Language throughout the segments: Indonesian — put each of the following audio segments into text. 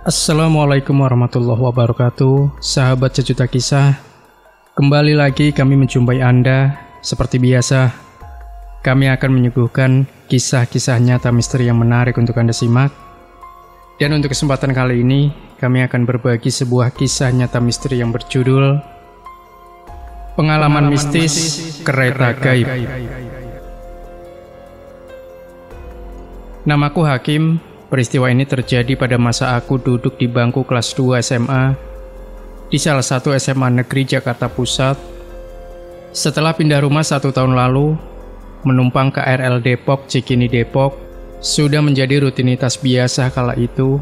Assalamualaikum warahmatullahi wabarakatuh, sahabat sejuta kisah. Kembali lagi kami menjumpai Anda. Seperti biasa, kami akan menyuguhkan kisah-kisah nyata misteri yang menarik untuk Anda simak. Dan untuk kesempatan kali ini, kami akan berbagi sebuah kisah nyata misteri yang berjudul Pengalaman Mistis Kereta Gaib. Namaku Hakim. Peristiwa ini terjadi pada masa aku duduk di bangku kelas 2 SMA di salah satu SMA negeri Jakarta Pusat. Setelah pindah rumah 1 tahun lalu, menumpang KRL Depok Cikini Depok sudah menjadi rutinitas biasa kala itu.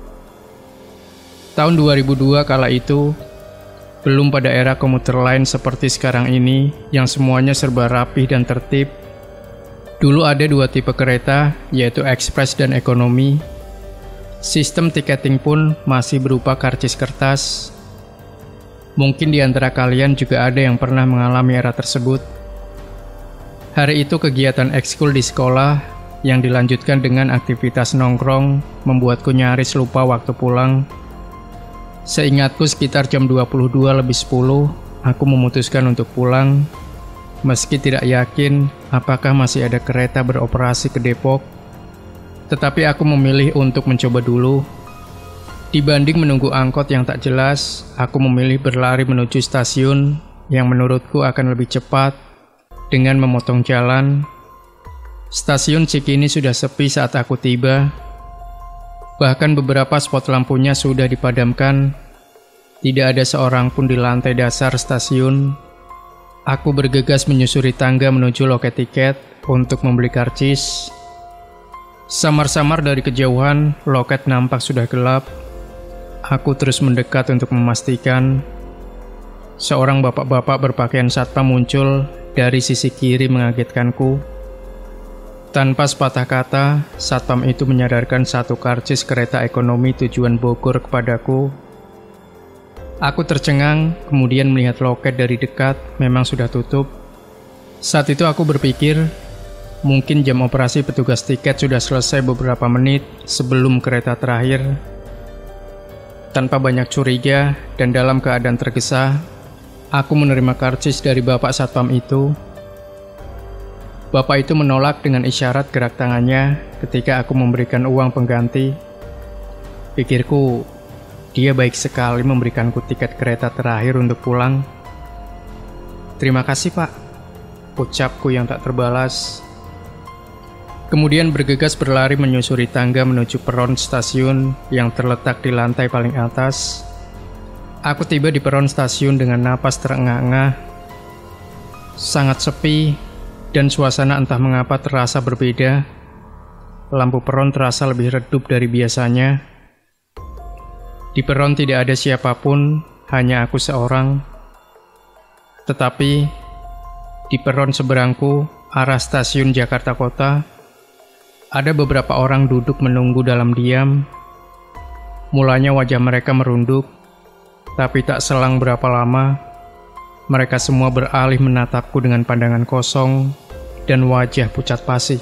Tahun 2002 kala itu, belum pada era komuter lain seperti sekarang ini yang semuanya serba rapih dan tertib. Dulu ada 2 tipe kereta, yaitu ekspres dan ekonomi. Sistem tiketing pun masih berupa karcis kertas. Mungkin di antara kalian juga ada yang pernah mengalami era tersebut. Hari itu kegiatan ekskul di sekolah yang dilanjutkan dengan aktivitas nongkrong membuatku nyaris lupa waktu pulang. Seingatku sekitar jam 22:10, aku memutuskan untuk pulang. Meski tidak yakin apakah masih ada kereta beroperasi ke Depok, tetapi aku memilih untuk mencoba dulu. Dibanding menunggu angkot yang tak jelas, aku memilih berlari menuju stasiun yang menurutku akan lebih cepat dengan memotong jalan. Stasiun Cikini sudah sepi saat aku tiba. Bahkan beberapa spot lampunya sudah dipadamkan. Tidak ada seorang pun di lantai dasar stasiun. Aku bergegas menyusuri tangga menuju loket tiket untuk membeli karcis. Samar-samar dari kejauhan, loket nampak sudah gelap. Aku terus mendekat untuk memastikan. Seorang bapak-bapak berpakaian satpam muncul dari sisi kiri mengagetkanku. Tanpa sepatah kata, satpam itu menyadarkan satu karcis kereta ekonomi tujuan Bogor kepadaku. Aku tercengang, kemudian melihat loket dari dekat, memang sudah tutup. Saat itu aku berpikir, mungkin jam operasi petugas tiket sudah selesai beberapa menit sebelum kereta terakhir. Tanpa banyak curiga dan dalam keadaan tergesa, aku menerima karcis dari bapak satpam itu. Bapak itu menolak dengan isyarat gerak tangannya ketika aku memberikan uang pengganti. Pikirku, dia baik sekali memberikanku tiket kereta terakhir untuk pulang. Terima kasih, Pak, ucapku yang tak terbalas. Kemudian bergegas berlari menyusuri tangga menuju peron stasiun yang terletak di lantai paling atas. Aku tiba di peron stasiun dengan napas terengah-engah. Sangat sepi dan suasana entah mengapa terasa berbeda. Lampu peron terasa lebih redup dari biasanya. Di peron tidak ada siapapun, hanya aku seorang. Tetapi di peron seberangku, arah stasiun Jakarta Kota, ada beberapa orang duduk menunggu dalam diam. Mulanya wajah mereka merunduk, tapi tak selang berapa lama, mereka semua beralih menatapku dengan pandangan kosong dan wajah pucat pasi.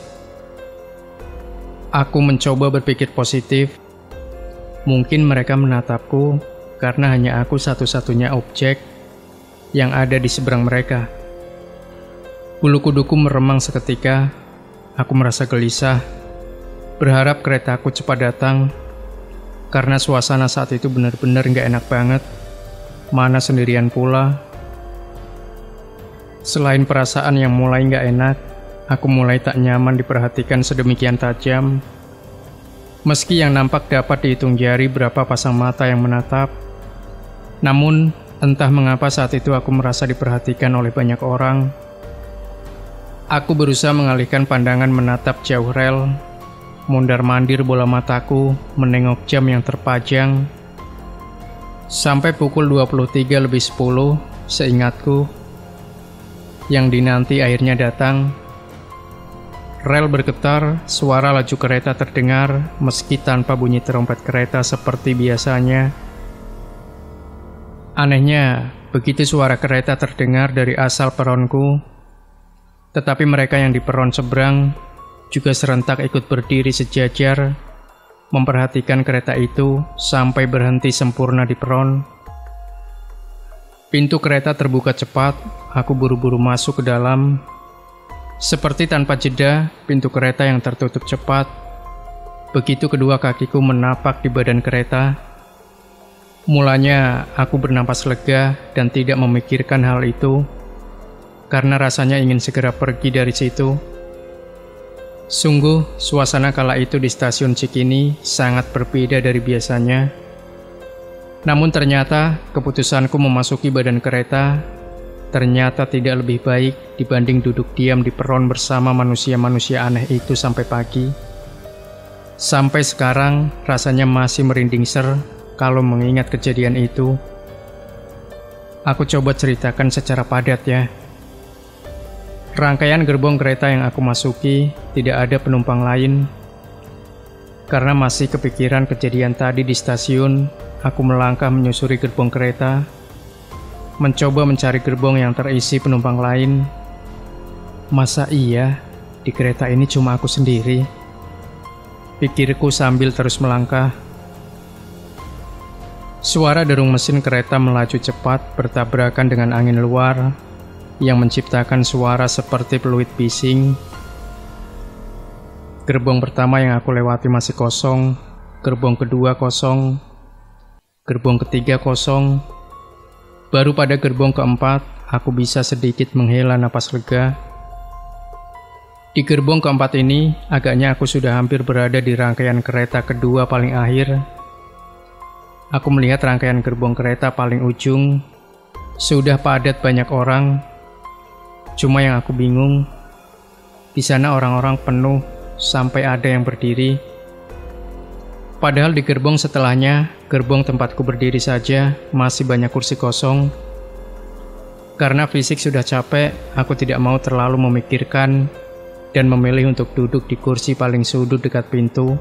Aku mencoba berpikir positif. Mungkin mereka menatapku karena hanya aku satu-satunya objek yang ada di seberang mereka. Bulu kuduku meremang seketika. Aku merasa gelisah, berharap keretaku cepat datang, karena suasana saat itu benar-benar gak enak banget. Mana sendirian pula. Selain perasaan yang mulai gak enak, aku mulai tak nyaman diperhatikan sedemikian tajam. Meski yang nampak dapat dihitung jari berapa pasang mata yang menatap, namun entah mengapa saat itu aku merasa diperhatikan oleh banyak orang. Aku berusaha mengalihkan pandangan menatap jauh rel, mondar-mandir bola mataku menengok jam yang terpajang. Sampai pukul 23:10, seingatku, yang dinanti akhirnya datang. Rel bergetar, suara laju kereta terdengar meski tanpa bunyi terompet kereta seperti biasanya. Anehnya, begitu suara kereta terdengar dari asal peronku, tetapi mereka yang di peron seberang juga serentak ikut berdiri sejajar memperhatikan kereta itu sampai berhenti sempurna di peron. Pintu kereta terbuka cepat, aku buru-buru masuk ke dalam. Seperti tanpa jeda, pintu kereta yang tertutup cepat. Begitu kedua kakiku menapak di badan kereta, mulanya aku bernapas lega dan tidak memikirkan hal itu, karena rasanya ingin segera pergi dari situ. Sungguh, suasana kala itu di stasiun Cikini sangat berbeda dari biasanya. Namun ternyata keputusanku memasuki badan kereta ternyata tidak lebih baik dibanding duduk diam di peron bersama manusia-manusia aneh itu sampai pagi. Sampai sekarang rasanya masih merinding ser kalau mengingat kejadian itu. Aku coba ceritakan secara padat ya. Rangkaian gerbong kereta yang aku masuki tidak ada penumpang lain. Karena masih kepikiran kejadian tadi di stasiun, aku melangkah menyusuri gerbong kereta, mencoba mencari gerbong yang terisi penumpang lain. Masa iya, di kereta ini cuma aku sendiri? Pikirku sambil terus melangkah. Suara derung mesin kereta melaju cepat bertabrakan dengan angin luar yang menciptakan suara seperti peluit bising. Gerbong pertama yang aku lewati masih kosong, gerbong kedua kosong, gerbong ketiga kosong. Baru pada gerbong keempat, aku bisa sedikit menghela napas lega. Di gerbong keempat ini, agaknya aku sudah hampir berada di rangkaian kereta kedua paling akhir. Aku melihat rangkaian gerbong kereta paling ujung, sudah padat banyak orang. Cuma yang aku bingung, di sana orang-orang penuh sampai ada yang berdiri. Padahal di gerbong setelahnya, gerbong tempatku berdiri saja masih banyak kursi kosong. Karena fisik sudah capek, aku tidak mau terlalu memikirkan dan memilih untuk duduk di kursi paling sudut dekat pintu.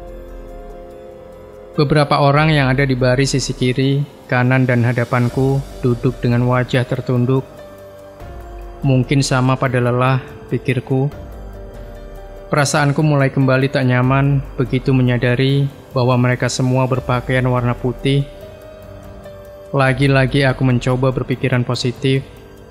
Beberapa orang yang ada di baris sisi kiri, kanan, dan hadapanku duduk dengan wajah tertunduk. Mungkin sama pada lelah, pikirku. Perasaanku mulai kembali tak nyaman begitu menyadari bahwa mereka semua berpakaian warna putih. Lagi-lagi aku mencoba berpikiran positif.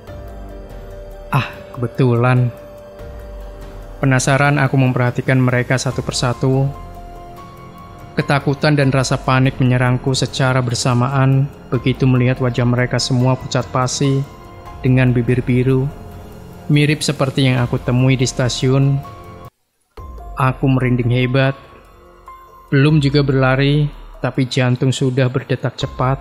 Kebetulan. Penasaran aku memperhatikan mereka satu persatu. Ketakutan dan rasa panik menyerangku secara bersamaan begitu melihat wajah mereka semua pucat pasi dengan bibir biru, mirip seperti yang aku temui di stasiun. Aku merinding hebat. Belum juga berlari, tapi jantung sudah berdetak cepat.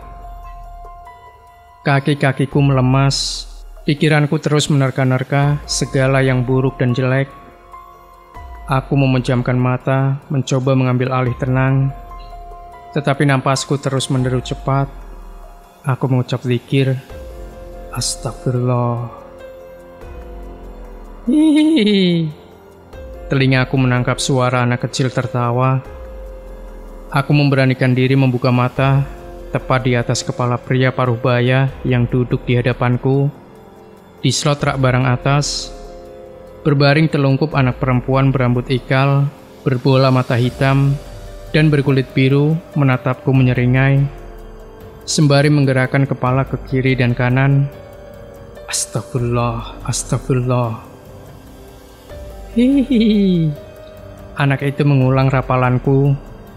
Kaki-kakiku melemas, pikiranku terus menerka-nerka segala yang buruk dan jelek. Aku memejamkan mata, mencoba mengambil alih tenang, tetapi napasku terus menderu cepat. Aku mengucap zikir, Astagfirullah. Hihihi. Telingaku menangkap suara anak kecil tertawa. Aku memberanikan diri membuka mata, tepat di atas kepala pria paruh baya yang duduk di hadapanku. Di slot rak barang atas, berbaring telungkup anak perempuan berambut ikal, berbola mata hitam, dan berkulit biru menatapku menyeringai, sembari menggerakkan kepala ke kiri dan kanan. Astagfirullah, astagfirullah. Hihihi. Anak itu mengulang rapalanku.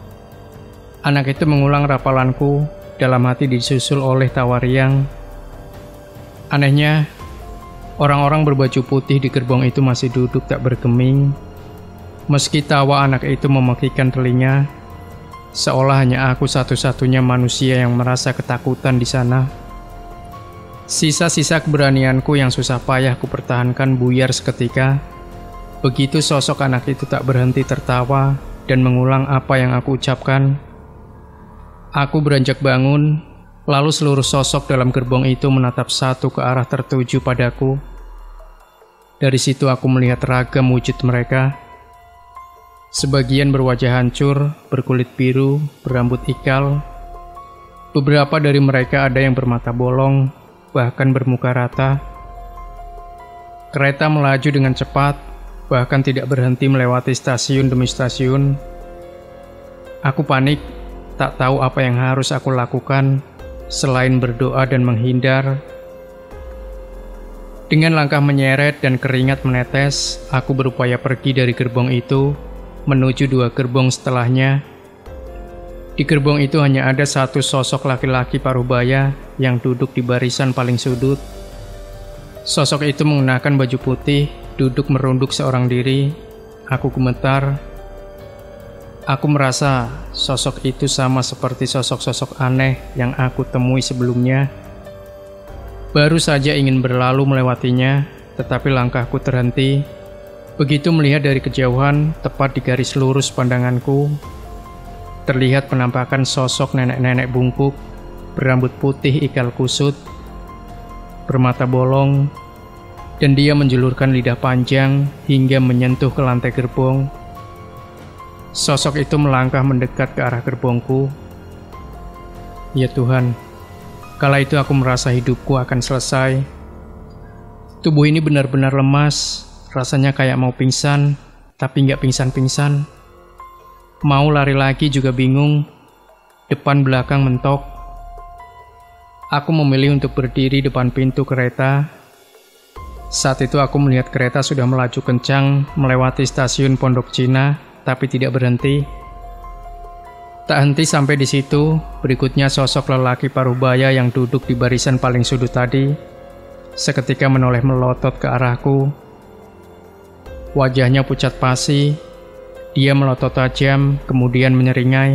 Dalam hati disusul oleh tawa riang. Anehnya, orang-orang berbaju putih di gerbong itu masih duduk tak bergeming. Meski tawa anak itu memekikkan telinga, seolah hanya aku satu-satunya manusia yang merasa ketakutan di sana. Sisa-sisa keberanianku yang susah payah kupertahankan buyar seketika. Begitu sosok anak itu tak berhenti tertawa dan mengulang apa yang aku ucapkan. Aku beranjak bangun, lalu seluruh sosok dalam gerbong itu menatap satu ke arah tertuju padaku. Dari situ aku melihat ragam wujud mereka. Sebagian berwajah hancur, berkulit biru, berambut ikal. Beberapa dari mereka ada yang bermata bolong, bahkan bermuka rata. Kereta melaju dengan cepat, bahkan tidak berhenti melewati stasiun demi stasiun. Aku panik, tak tahu apa yang harus aku lakukan selain berdoa dan menghindar. Dengan langkah menyeret dan keringat menetes, aku berupaya pergi dari gerbong itu menuju 2 gerbong setelahnya. Di gerbong itu hanya ada satu sosok laki-laki parubaya yang duduk di barisan paling sudut. Sosok itu mengenakan baju putih, duduk merunduk seorang diri. Aku gemetar. Aku merasa sosok itu sama seperti sosok-sosok aneh yang aku temui sebelumnya. Baru saja ingin berlalu melewatinya, tetapi langkahku terhenti. Begitu melihat dari kejauhan, tepat di garis lurus pandanganku, terlihat penampakan sosok nenek-nenek bungkuk, berambut putih ikal kusut, bermata bolong, dan dia menjulurkan lidah panjang hingga menyentuh ke lantai gerbong. Sosok itu melangkah mendekat ke arah gerbongku. Ya Tuhan, kala itu aku merasa hidupku akan selesai. Tubuh ini benar-benar lemas, rasanya kayak mau pingsan, tapi nggak pingsan-pingsan. Mau lari lagi juga bingung, depan belakang mentok. Aku memilih untuk berdiri depan pintu kereta. Saat itu aku melihat kereta sudah melaju kencang melewati stasiun Pondok Cina, tapi tidak berhenti. Tak henti sampai di situ, berikutnya sosok lelaki parubaya yang duduk di barisan paling sudut tadi, seketika menoleh melotot ke arahku. Wajahnya pucat pasi, dia melotot tajam, kemudian menyeringai.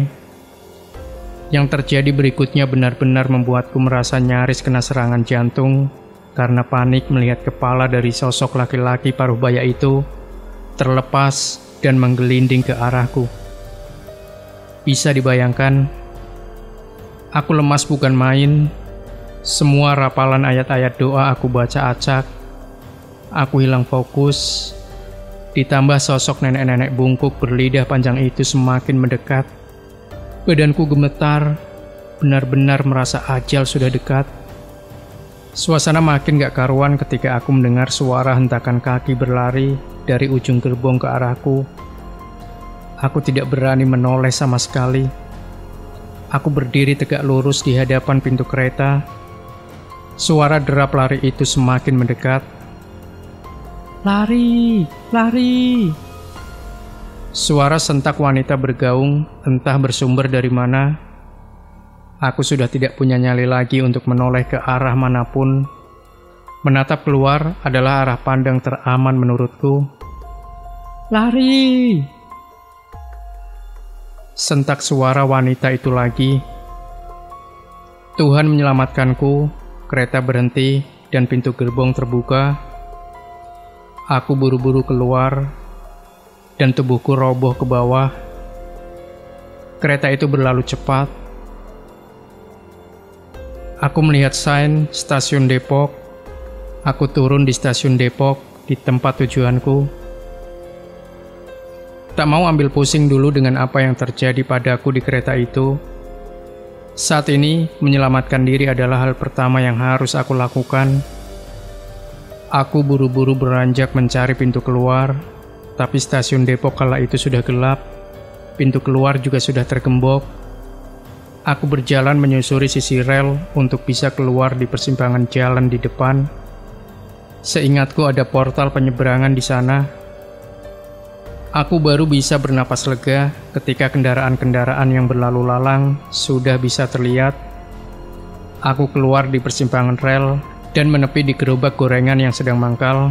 Yang terjadi berikutnya benar-benar membuatku merasa nyaris kena serangan jantung, karena panik melihat kepala dari sosok laki-laki parubaya itu terlepas dan menggelinding ke arahku. Bisa dibayangkan, aku lemas bukan main. Semua rapalan ayat-ayat doa aku baca acak. Aku hilang fokus. Ditambah sosok nenek-nenek bungkuk berlidah panjang itu semakin mendekat. Badanku gemetar, benar-benar merasa ajal sudah dekat. Suasana makin gak karuan ketika aku mendengar suara hentakan kaki berlari dari ujung gerbong ke arahku. Aku tidak berani menoleh sama sekali. Aku berdiri tegak lurus di hadapan pintu kereta. Suara derap lari itu semakin mendekat. Lari, lari. Suara sentak wanita bergaung, entah bersumber dari mana. Aku sudah tidak punya nyali lagi untuk menoleh ke arah manapun. Menatap keluar adalah arah pandang teraman menurutku. Lari! Sentak suara wanita itu lagi. Tuhan menyelamatkanku, kereta berhenti dan pintu gerbong terbuka. Aku buru-buru keluar dan tubuhku roboh ke bawah. Kereta itu berlalu cepat. Aku melihat sign stasiun Depok. Aku turun di stasiun Depok di tempat tujuanku. Tak mau ambil pusing dulu dengan apa yang terjadi padaku di kereta itu. Saat ini, menyelamatkan diri adalah hal pertama yang harus aku lakukan. Aku buru-buru beranjak mencari pintu keluar, tapi stasiun Depok kala itu sudah gelap. Pintu keluar juga sudah tergembok. Aku berjalan menyusuri sisi rel untuk bisa keluar di persimpangan jalan di depan. Seingatku ada portal penyeberangan di sana. Aku baru bisa bernapas lega ketika kendaraan-kendaraan yang berlalu lalang sudah bisa terlihat. Aku keluar di persimpangan rel dan menepi di gerobak gorengan yang sedang mangkal.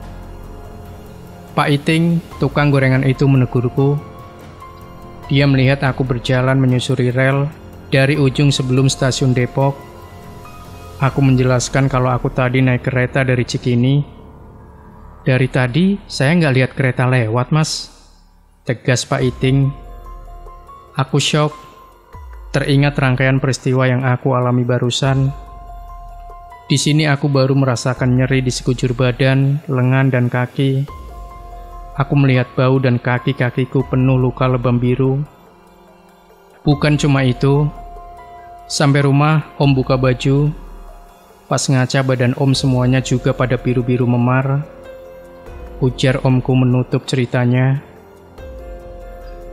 Pak Iting, tukang gorengan itu menegurku. Dia melihat aku berjalan menyusuri rel dari ujung sebelum stasiun Depok. Aku menjelaskan kalau aku tadi naik kereta dari Cikini. Dari tadi saya nggak lihat kereta lewat, Mas. Tegas Pak Iting. Aku syok. Teringat rangkaian peristiwa yang aku alami barusan. Di sini aku baru merasakan nyeri di sekujur badan, lengan, dan kaki. Aku melihat bau dan kaki-kakiku penuh luka lebam biru. Bukan cuma itu. Sampai rumah, Om buka baju. Pas ngaca badan Om semuanya juga pada biru-biru memar. Ujar Omku menutup ceritanya.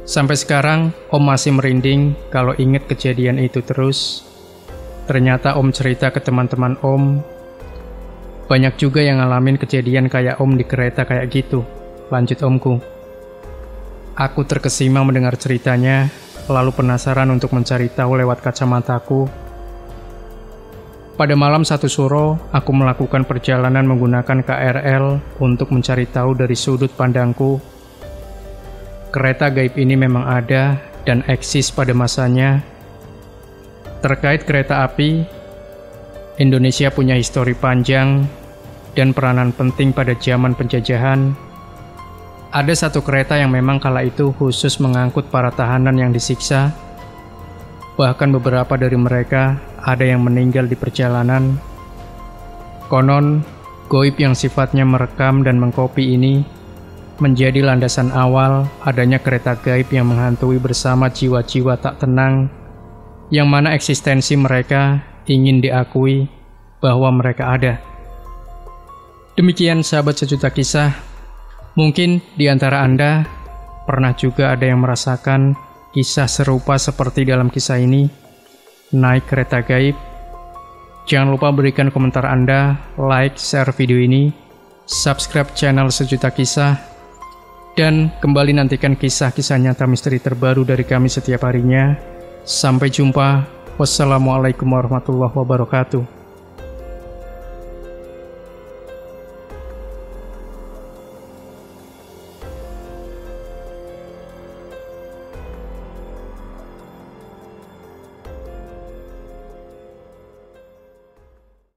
Sampai sekarang, Om masih merinding kalau ingat kejadian itu terus. Ternyata Om cerita ke teman-teman Om, banyak juga yang ngalamin kejadian kayak Om di kereta kayak gitu. Lanjut Omku. Aku terkesima mendengar ceritanya, lalu penasaran untuk mencari tahu lewat kacamataku. Pada malam satu suro, aku melakukan perjalanan menggunakan KRL untuk mencari tahu dari sudut pandangku. Kereta gaib ini memang ada dan eksis pada masanya. Terkait kereta api, Indonesia punya histori panjang dan peranan penting pada zaman penjajahan. Ada satu kereta yang memang kala itu khusus mengangkut para tahanan yang disiksa. Bahkan beberapa dari mereka ada yang meninggal di perjalanan. Konon, goib yang sifatnya merekam dan mengkopi ini menjadi landasan awal adanya kereta gaib yang menghantui bersama jiwa-jiwa tak tenang, yang mana eksistensi mereka ingin diakui bahwa mereka ada. Demikian sahabat sejuta kisah, mungkin di antara Anda pernah juga ada yang merasakan kisah serupa seperti dalam kisah ini, naik kereta gaib. Jangan lupa berikan komentar Anda, like, share video ini, subscribe channel Sejuta Kisah, dan kembali nantikan kisah-kisah nyata misteri terbaru dari kami setiap harinya. Sampai jumpa. Wassalamualaikum warahmatullahi wabarakatuh.